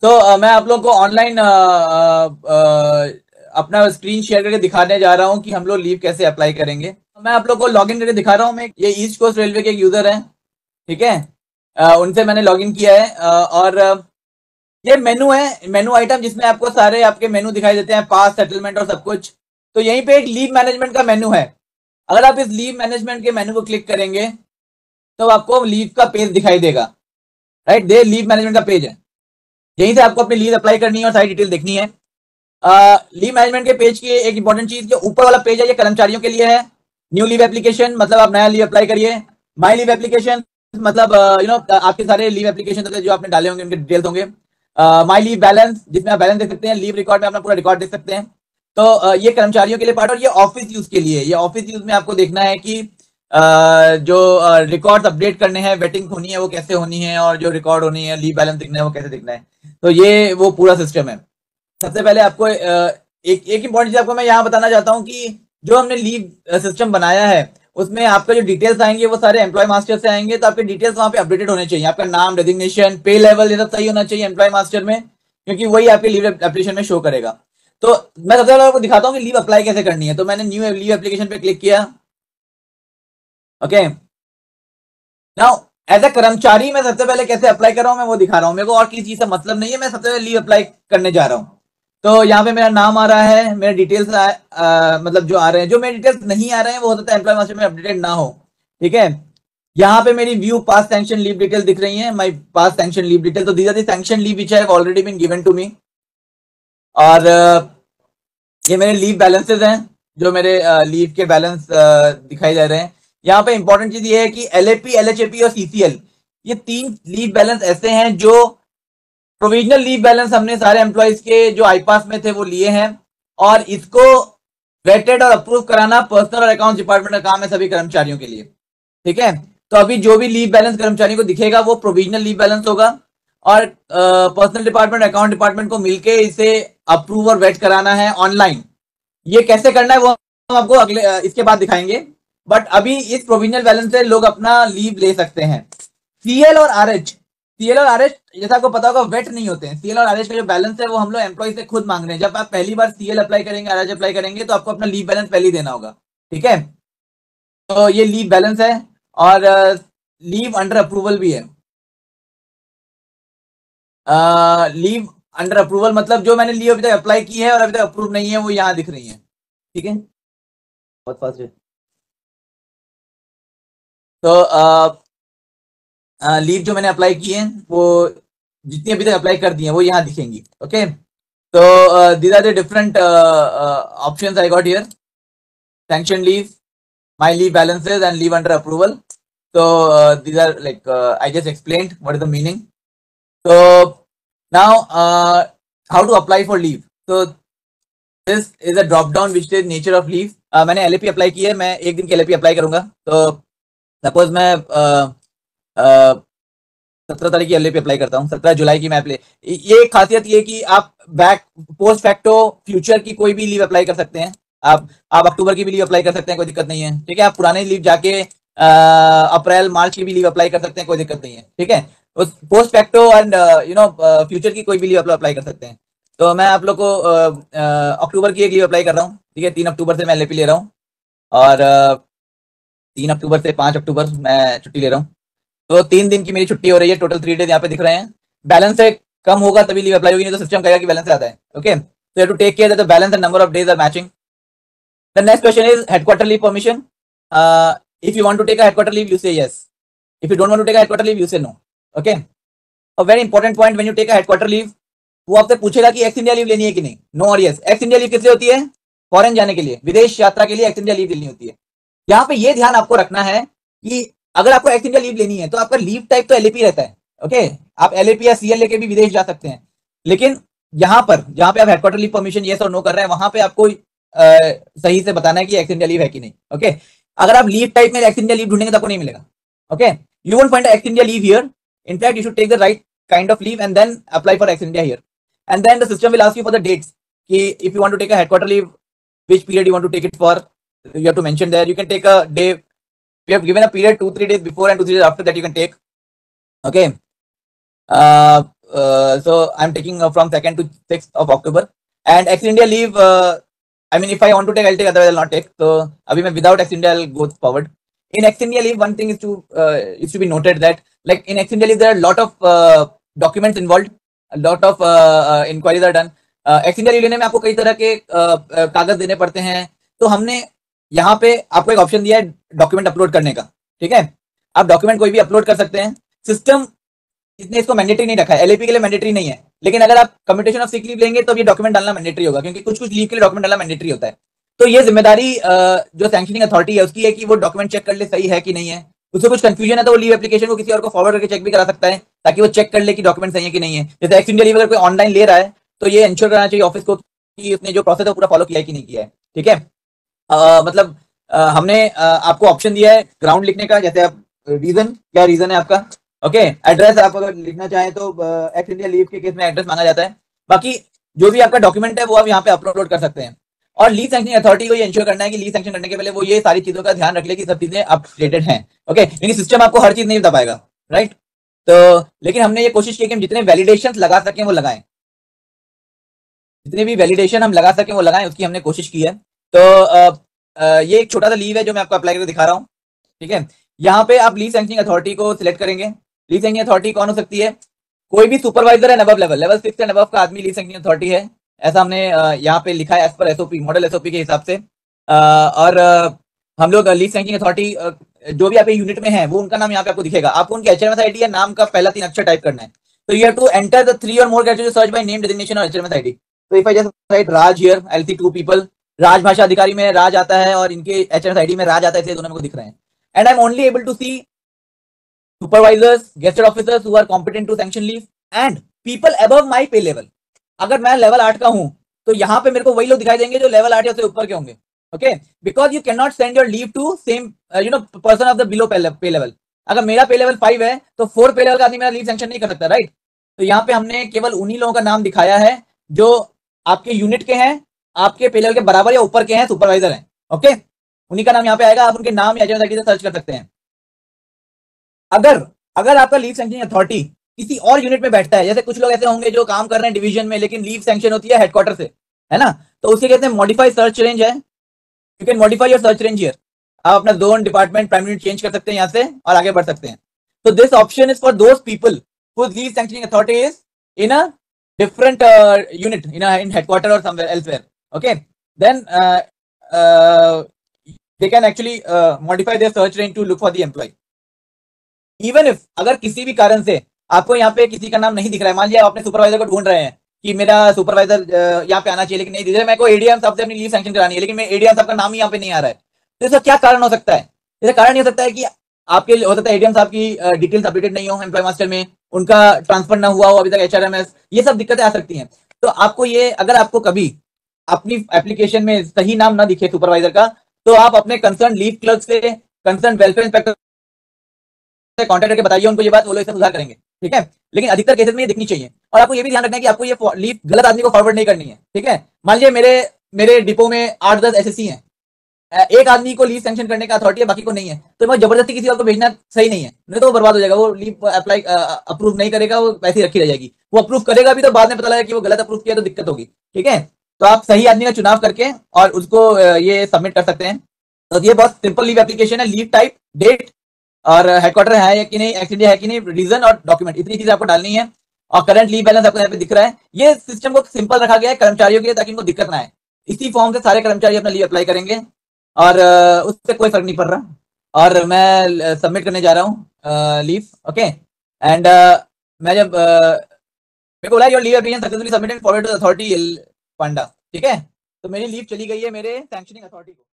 तो मैं आप लोग को ऑनलाइन अपना स्क्रीन शेयर करके दिखाने जा रहा हूं कि हम लोग लीव कैसे अप्लाई करेंगे। मैं आप लोग को लॉगिन करके दिखा रहा हूं। मैं ये ईस्ट कोस्ट रेलवे के एक यूजर हैं, ठीक है। उनसे मैंने लॉगिन किया है और ये मेनू है, मेनू आइटम जिसमें आपको सारे आपके मेनू दिखाई देते हैं, पास, सेटलमेंट और सब कुछ। तो यहीं पे एक लीव मैनेजमेंट का मेनू है। अगर आप इस लीव मैनेजमेंट के मेनू को क्लिक करेंगे तो आपको लीव का पेज दिखाई देगा। राइट, दे लीव मैनेजमेंट का पेज है। यहीं से आपको अपनी लीव अप्लाई करनी है और सारी डिटेल देखनी है। लीव मैनेजमेंट के पेज की एक इंपॉर्टेंट चीज, जो ऊपर वाला पेज है ये कर्मचारियों के लिए है। न्यू लीव एप्लीकेशन मतलब आप नया लीव अप्लाई करिए। माई लीव एप्लीकेशन मतलब आपके सारे लीव एप्लीकेशन जो आपने डाले होंगे उनके डिटेल्स होंगे। माई लीव बैलेंस जिसमें आप बैलेंस देख सकते हैं, लीव रिकॉर्ड में अपना पूरा रिकॉर्ड देख सकते हैं। तो ये कर्मचारियों के लिए पार्ट, और ये ऑफिस यूज के लिए। ये ऑफिस यूज में आपको देखना है कि जो रिकॉर्ड अपडेट करने हैं, वेटिंग होनी है वो कैसे होनी है, और जो रिकॉर्ड होनी है, लीव बैलेंस दिखना है वो कैसे दिखना है। तो ये वो पूरा सिस्टम है। सबसे पहले आपको एक इंपॉर्टेंट चीज आपको मैं यहाँ बताना चाहता हूँ कि जो हमने लीव सिस्टम बनाया है उसमें आपका जो डिटेल्स आएंगे वो सारे एम्प्लॉय मास्टर से आएंगे। तो आपके डिटेल्स वहां पे अपडेटेड होने चाहिए। आपका नाम, डेजिग्नेशन, पे लेवल, ये सब सही होना चाहिए एम्प्लॉय मास्टर में, क्योंकि वही आपके लीव एप्लीकेशन में शो करेगा। तो मैं सबसे पहले आपको दिखाता हूँ कि लीव अप्लाई कैसे करनी है। तो मैंने न्यू लीव एप्लीकेशन पे क्लिक किया। ओके, नाउ एज ए कर्मचारी मैं सबसे पहले कैसे अप्लाई कर रहा हूँ मैं वो दिखा रहा हूँ। मेरे को और किसी चीज से मतलब नहीं है, मैं सबसे पहले लीव अप्लाई करने जा रहा हूँ। तो यहाँ पे मेरा नाम आ रहा है, मेरे डिटेल्स मतलब जो आ रहे हैं, जो मेरे डिटेल्स नहीं आ रहे हैं वो हो सकता है एम्प्लॉय मास्टर में अपडेटेड ना हो, ठीक है। यहाँ पे मेरी view past sanction leave detail दिख रही है, my past sanction leave detail. तो these are the sanction leave which have already been given to me. और ये मेरे लीव बैलेंसेस हैं, जो मेरे लीव के बैलेंस दिखाई दे रहे हैं। यहाँ पे इंपॉर्टेंट चीज ये है कि एलएपी, एलएचएपी और सीसीएल, ये 3 लीव बैलेंस ऐसे हैं जो प्रोविजनल लीव बैलेंस हमने सारे एम्प्लॉयज के जो आईपास में थे वो लिए हैं, और इसको वेटेड और अप्रूव कराना पर्सनल और अकाउंट डिपार्टमेंट का काम है सभी कर्मचारियों के लिए, ठीक है। तो अभी जो भी लीव बैलेंस कर्मचारी को दिखेगा वो प्रोविजनल लीव बैलेंस होगा, और पर्सनल डिपार्टमेंट, अकाउंट डिपार्टमेंट को मिलके इसे अप्रूव और वेट कराना है ऑनलाइन। ये कैसे करना है वो हम आपको अगले इसके बाद दिखाएंगे। बट अभी इस प्रोविजनल बैलेंस से लोग अपना लीव ले सकते हैं। सीएल और आरएच, सीएल और आरएच जैसा आपको पता होगा वेट नहीं होते हैं। सीएल और आरएच का जो बैलेंस है वो हम लोग एम्प्लॉय से खुद मांग रहे हैं। जब आप पहली बार सीएल अप्लाई करेंगे, आरएच अप्लाई करेंगे, तो आपको अपना लीव बैलेंस पहले ही देना होगा, ठीक है। तो ये लीव बैलेंस है, और लीव अंडर अप्रूवल भी है। लीव अंडर अप्रूवल मतलब जो मैंने लीव अभी तक अप्लाई की है और अभी तक अप्रूव नहीं है वो यहाँ दिख रही है, ठीक है। बहुत फास्ट है। तो लीव जो मैंने अप्लाई की है वो जितनी अभी तक अप्लाई कर दी है वो यहाँ दिखेंगी, ओके। तो these are the different options I got here: sanction leave, my leave balances, and leave under approval. So these are like I just explained what is the meaning. So now how to apply for leave. So this is a drop down which is nature of leave. मैंने LAP apply की है, मैं एक दिन की LAP apply करूंगा। तो suppose मैं 17 तारीख की LAP अप्लाई करता हूँ, 17 जुलाई की मैं अप्लाई। ये खासियत ये कि आप बैक पोस्ट फैक्टो फ्यूचर की कोई भी लीव अप्लाई कर सकते हैं। आप अक्टूबर की भी लीव अप्लाई कर सकते हैं, कोई दिक्कत नहीं है, ठीक है। आप पुराने लीव जाके अप्रैल मार्च की भी लीव अप्लाई कर सकते हैं, कोई दिक्कत नहीं है, ठीक है। उस पोस्ट फैक्टो एंड फ्यूचर की कोई भी लीव अप्लाई कर सकते हैं। तो मैं आप लोग को अक्टूबर की एक लीव अप्लाई कर रहा हूँ, ठीक है। 3 अक्टूबर से मैं LAP ले रहा हूँ, और 3 अक्टूबर से 5 अक्टूबर मैं छुट्टी ले रहा हूँ। तो 3 दिन की मेरी छुट्टी हो रही है, टोटल 3 डेज यहाँ पे दिख रहे हैं। बैलेंस से कम होगा तभी लीव अप्लाई होगी, नहीं तो सिस्टम कहेगा कि बैलेंस ज्यादा है, okay. So you have to take care that the balance and number of days are matching. The next question is headquarter leave permission. If you want to take a headquarter leave, you say yes. If you don't want to take a headquarter leave, you say no. Okay. A very important point when you take a headquarter leave, वो आपसे पूछेगा कि x India leave लेनी है कि नहीं, no और yes. X India leave किस लिए होती है? फॉरेन जाने के लिए, विदेश यात्रा के लिए एक्स इंडिया लीव लेनी होती है। यहाँ पे ये ध्यान आपको रखना है कि अगर आपको एक्स इंडिया लीव लेनी है तो आपका लीव टाइप तो LAP रहता है, ओके। आप LAP या CL लेके भी विदेश जा सकते हैं, लेकिन यहाँ पर जहाँ पे आप हेडक्वार्टर लीव परमिशन येस और नो कर रहे हैं वहां पे आपको सही से बताना है कि एक्स इंडिया लीव है कि नहीं, ओके। अगर आप लीव टाइप में एक्स इंडिया लीव ढूंढेंगे तो आपको नहीं मिलेगा, okay. You won't find ex India leave here. In fact, you should take the right kind of leave and then apply for Ex India here. And then the system will ask you for the dates. If you want to take a headquarter leave, which period you want to take it for, you have to mention there. You can take a day. We have given a period 2-3 days before and 2-3 days after that you can take. Okay. so I'm taking from 2nd to 6th of October. And Ex India leave, I mean, if I want to take, I'll take, otherwise I'll not take. So abhi मैं without Ex India I'll go forward. In Ex India leave, one thing is to be noted that like in Ex India leave there are a lot of documents involved, a lot of inquiries are done. Ex India leave लेने में आपको कई तरह के कागज देने पड़ते हैं. तो हमने यहाँ पे आपको एक ऑप्शन दिया है डॉक्यूमेंट अपलोड करने का. ठीक है, आप डॉक्यूमेंट कोई भी अपलोड कर सकते हैं. सिस्टम इसने इसको मैंडेटरी नहीं रखा है, एलएपी के लिए मैंडेटरी नहीं है, लेकिन अगर आप कम्यूटेशन ऑफ सिक लीव लेंगे तो ये डॉक्यूमेंट डालना मैंडेटरी होगा, क्योंकि कुछ लीव के लिए डॉक्यूमेंट डालना मैंडेटरी होता है. तो ये जिम्मेदारी जो सैंक्शनिंग अथॉरिटी है उसकी है कि वो डॉक्यूमेंट चेक कर ले सही है कि नहीं है. उससे कुछ कंफ्यूजन है तो वो लीव एप्लीकेशन को किसी और को फॉरवर्ड करके चेक भी करा सकता है, ताकि वो चेक कर ले कि डॉक्यूमेंट सही है कि नहीं है. जैसे एक्स इंडिया लीव अगर कोई ऑनलाइन ले रहा है तो ये इंश्योर करना चाहिए ऑफिस को कि उसने जो प्रोसेस है पूरा फॉलो किया है कि नहीं किया है. ठीक है, मतलब हमने आपको ऑप्शन दिया है ग्राउंड लिखने का. जैसे आप रीजन, क्या रीजन है आपका, ओके, एड्रेस आप अगर लिखना चाहें तो एक्स इंडिया लीव के केस में एड्रेस मांगा जाता है. बाकी जो भी आपका डॉक्यूमेंट है वो आप यहाँ पे अपलोड कर सकते हैं. और लीव सैंक्शनिंग अथॉरिटी को ये इंश्योर करना है कि लीव सैंक्शन करने के पहले वो ये सारी चीजों का ध्यान रख ले कि सब चीजें अपडेटेड हैं. ओके, लेकिन सिस्टम आपको हर चीज नहीं बता पाएगा, राइट. तो लेकिन हमने ये कोशिश की कि हम जितने वैलिडेशन लगा सकें वो लगाएं, जितने भी वैलिडेशन हम लगा सकें वो लगाएं, उसकी हमने कोशिश की है. तो ये एक छोटा सा लीव है जो मैं आपको अप्लाई करके दिखा रहा हूँ. ठीक है, यहाँ पे आप लीव सैंक्शनिंग अथॉरिटी को सिलेक्ट करेंगे. लीव सैंक्शनिंग अथॉरिटी कौन हो सकती है, कोई भी सुपरवाइजर है अबव लेवल 6 एंड अबव का आदमी लीव सैंक्शनिंग अथॉरिटी है. ऐसा हमने यहाँ पे लिखा है as per SOP, model SOP के हिसाब से. और हम लोग लीव सैंक्शनिंग अथॉरिटी जो भी आपके यूनिट में है वो उनका नाम यहाँ पे आपको दिखेगा. आपको उनके एचएमएस आईडी या नाम का पहला 3 अक्षर टाइप करना है. तो you have to enter the 3 or more category search by name designation और एचएमएस आईडी. तो if I just write Raj here, I see 2 people. राज भाषा अधिकारी में राज आता है और इनके एचएमएस आईडी में राज आता है, इसलिए दोनों मेरे को दिख रहे हैं. And I am only able to see supervisors, gazetted officers who are competent to sanction leave and people above my pay level. अगर मैं लेवल 8 का हूं तो यहाँ पे मेरे को वही लोग दिखाई देंगे जो लेवल 8 या उससे ऊपर के होंगे. Okay, because you can not send your leave to same person of the below pay level. अगर मेरा पे लेवल 5 है तो 4 पे लेवल का आदमी मेरा लीव सैंक्शन नहीं कर सकता, राइट. तो यहाँ पे हमने केवल उन्हीं लोगों का नाम दिखाया है जो आपके यूनिट के हैं, आपके पे लेवल के बराबर या ऊपर के हैं, सुपरवाइजर हैं. ओके, उन्हीं का नाम यहाँ पे आएगा. आप उनके नाम या एचएमएस आईडी से सर्च कर सकते हैं. अगर आपका लीव सैंक्शनिंग अथॉरिटी किसी और यूनिट में बैठता है, जैसे कुछ लोग ऐसे होंगे जो काम कर रहे हैं डिवीजन में लेकिन लीव सैंक्शन होती है हेडक्वार्टर से, है ना, तो उसके कहते हैं मॉडिफाई सर्च रेंज है. You can modify your search range here. आप अपना जोन, डिपार्टमेंट, प्राइमरी चेंज कर सकते हैं यहाँ से और आगे बढ़ सकते हैं. तो this option is for those people whose leave sanctioning authority is in a different unit, in headquarter or somewhere elsewhere. Okay, then they can actually modify their search range to look for the employee. Even if अगर किसी भी कारण से आपको यहाँ पे किसी का नाम नहीं दिख रहा है, मान लिया आप अपने सुपरवाइजर को ढूंढ रहे हैं कि मेरा सुपरवाइजर यहाँ पे आना चाहिए लेकिन नहीं दिख रहा है, मेरे को एडीएम साहब से अपनी लीव सैंक्शन करानी है लेकिन मैं एडीएम साहब का नाम ही यहाँ पे नहीं आ रहा है. तो इसका क्या कारण हो सकता है? इसका कारण ये हो सकता है कि आपके हो सकता है एडीएम साहब की डिटेल्स अपडेटेड नहीं हो एम्प्लॉय मास्टर में, उनका ट्रांसफर ना हुआ हो अभी तक एचआरएमएस, ये सब दिक्कतें आ सकती हैं. तो आपको ये, अगर आपको कभी अपनी एप्लीकेशन में सही नाम ना दिखे सुपरवाइजर का, तो आप अपने कंसर्न लीव क्लर्क से, कंसर्न वेलफेयर इंस्पेक्टर से कॉन्टेक्ट करके बताइए उनको ये बात, वो लोग इससे सुधार करेंगे. ठीक है, लेकिन अधिकतर केसेस में ये दिखनी चाहिए. और आपको ये भी ध्यान रखना है कि आपको ये लीव गलत आदमी को फॉरवर्ड नहीं करनी है. ठीक है, मान लीजिए मेरे डिपो में 8-10 एसएससी हैं, एक आदमी को लीव सैंक्शन करने का अथॉरिटी है, बाकी को नहीं है, तो मैं जबरदस्ती किसी और को भेजना सही नहीं है, नहीं तो वो बर्बाद हो जाएगा. वो लीव अप्लाई अप्रूव नहीं करेगा, वो वैसे ही रखी रह जाएगी. वो अप्रूव करेगा भी तो बाद में पता लगेगा कि वो गलत अप्रूव किया, तो दिक्कत होगी. ठीक है, तो आप सही आदमी का चुनाव करके और उसको ये सबमिट कर सकते हैं. तो ये बहुत सिंपल लीव एप्लीकेशन है. लीव टाइप, डेट और हेडक्वार्टर है कि नहीं, एक्स इंडिया है कि नहीं, रीजन और डॉक्यूमेंट, इतनी चीजें आपको डालनी है. और करंट लीव बैलेंस आपको यहाँ पे दिख रहा है. ये सिस्टम को सिंपल रखा गया है कर्मचारियों के लिए ताकि इनको दिक्कत ना आए. इसी फॉर्म से सारे कर्मचारी अपना लीव अप्लाई करेंगे और उससे कोई फर्क नहीं पड़ रहा. और मैं सबमिट करने जा रहा हूँ लीव. ओके, एंड मैं जब मेरे को बोला your leave application successfully submitted forward to authority Panda. ठीक है, तो मेरी लीव चली गई है मेरे सैंक्शनिंग अथॉरिटी को.